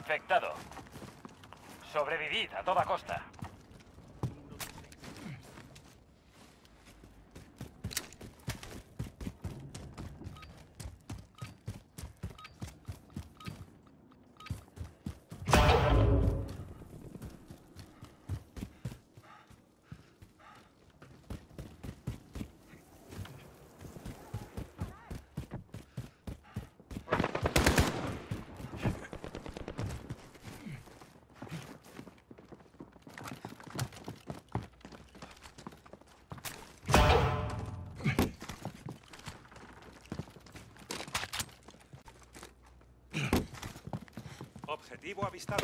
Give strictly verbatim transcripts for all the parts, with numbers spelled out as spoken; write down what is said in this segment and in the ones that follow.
infectado. Sobrevivid a toda costa. Objetivo avistado.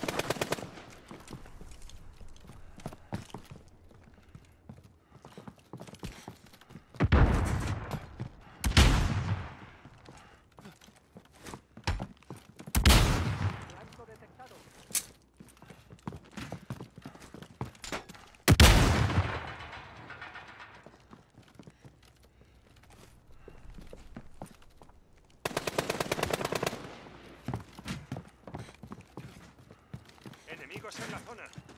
Blanco detectado. Enemigos en la zona.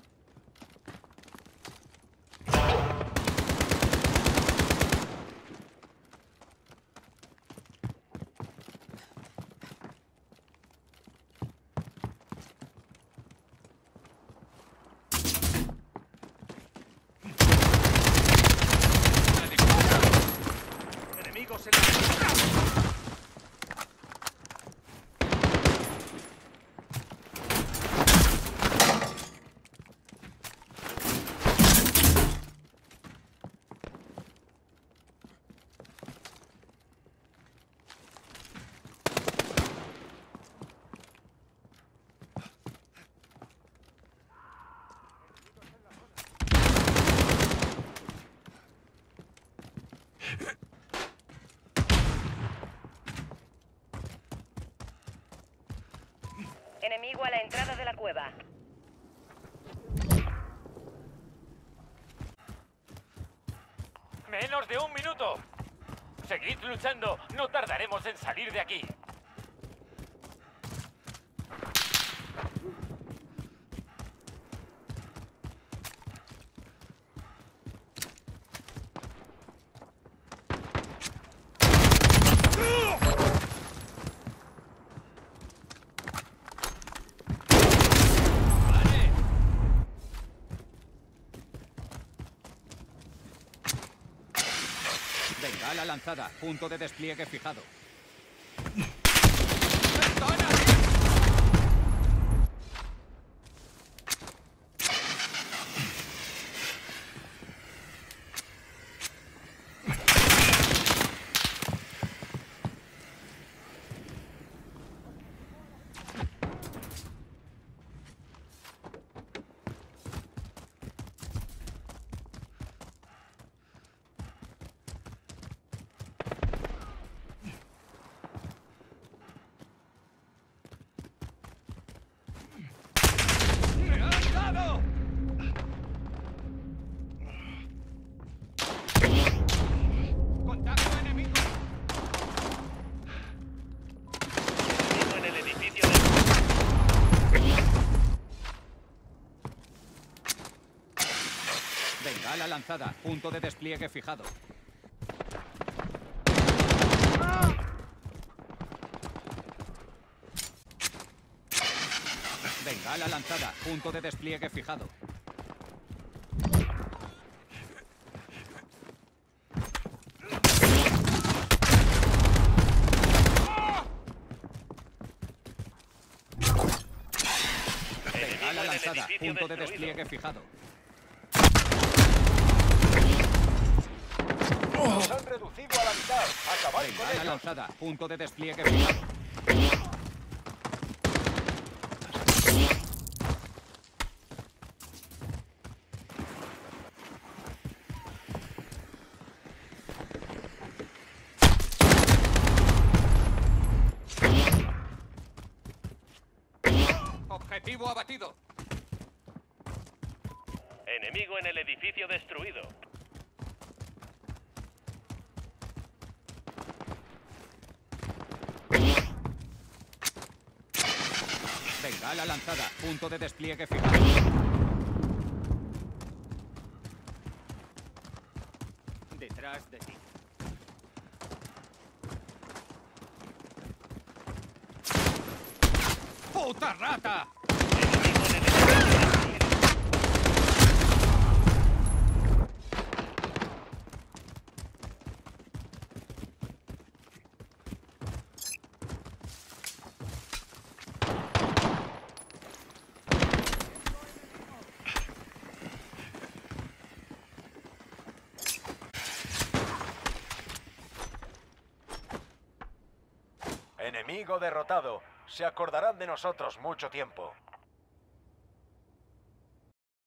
Enemigos en la zona. Enemigo a la entrada de la cueva. ¡Menos de un minuto! Seguid luchando, no tardaremos en salir de aquí. Bengala lanzada. Punto de despliegue fijado. ¡Contacto enemigo! En el edificio de... Bengala lanzada. Punto de despliegue fijado. Bengala lanzada. Punto de despliegue fijado. Bengala lanzada. Punto de despliegue fijado. Nos han reducido a la mitad. Acabad con Bengala ellos. lanzada. Punto de despliegue fijado. Objetivo abatido. Enemigo en el edificio destruido. Bengala lanzada. Punto de despliegue fijado. Detrás de ti. ¡Puta rata! Enemigo en el edificio destruido. Enemigo derrotado. Se acordarán de nosotros mucho tiempo.